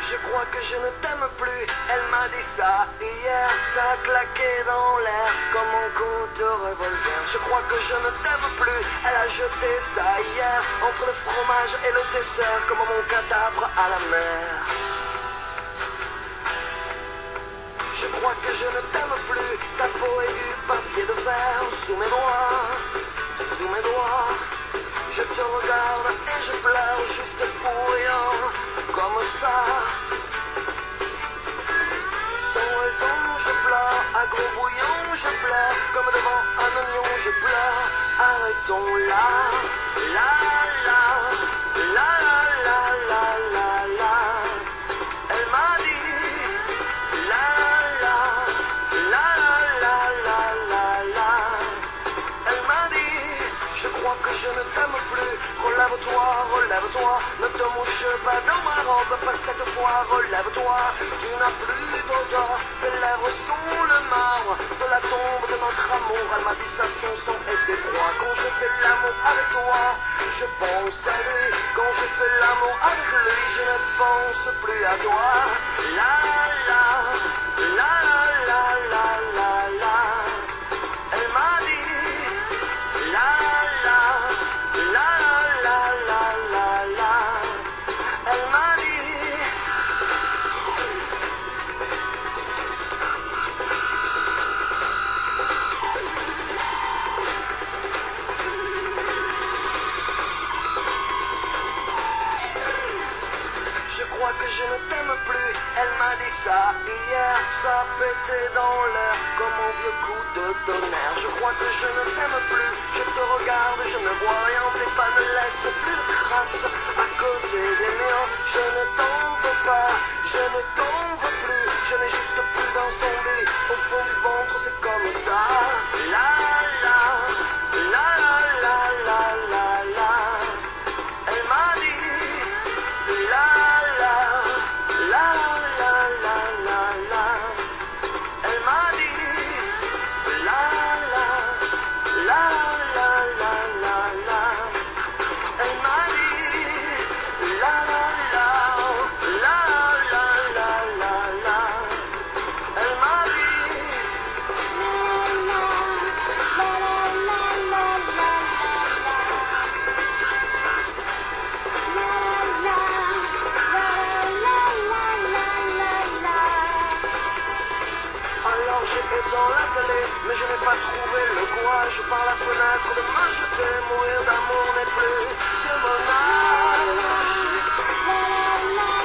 Je crois que je ne t'aime plus. Elle m'a dit ça hier, ça a claqué dans l'air comme mon coup de revolver. Je crois que je ne t'aime plus. Elle a jeté ça hier entre le fromage et le dessert comme mon cadavre à la mer. Je crois que je ne t'aime plus. Ta peau est du papier de verre sous mes doigts, sous mes doigts. Je te regarde et je pleure juste pour rien, comme ça. Sans raison je pleure, à gros bouillon je pleure, comme devant un oignon je pleure. Arrêtons là, la la, la la la la la. Elle m'a dit, la la, la la la la la. Elle m'a dit, je crois que je ne t'aime plus. Relève-toi, ne te mouche pas dans ma robe, pas cette fois, relève-toi. Tu n'as plus d'odeur, tes lèvres sont le marbre de la tombe de notre amour. Elle m'a dit ça, son sang était froid. Quand je fais l'amour avec toi, je pense à lui. Quand je fais l'amour avec lui, je ne pense plus à toi. La la, la la la la la. Elle m'a dit, la la, la la la la la. Elle m'a dit. Je crois que je ne t'aime plus. Elle m'a dit ça hier, ça pétait dans l'air comme un vieux coup de tonnerre. Je crois que je ne t'aime plus. Je te regarde, je ne vois rien. Tes pas ne laissent plus de traces à côté des miens. Je ne t'en veux pas, je ne t'en veux plus. Je n'ai juste plus d'incendie au fond du ventre, c'est comme ça. La la, la la la la la. Elle m'a dit, la la, la la la la la. Elle m'a dit, la la, la la la la la. Elle m'a dit, la la la, la la la la la. Elle m'a alors j'ai éteint la télé, mais je n'ai pas trouvé le courage par la fenêtre de me jeter. Mourir d'amour n'est plus de mon âge.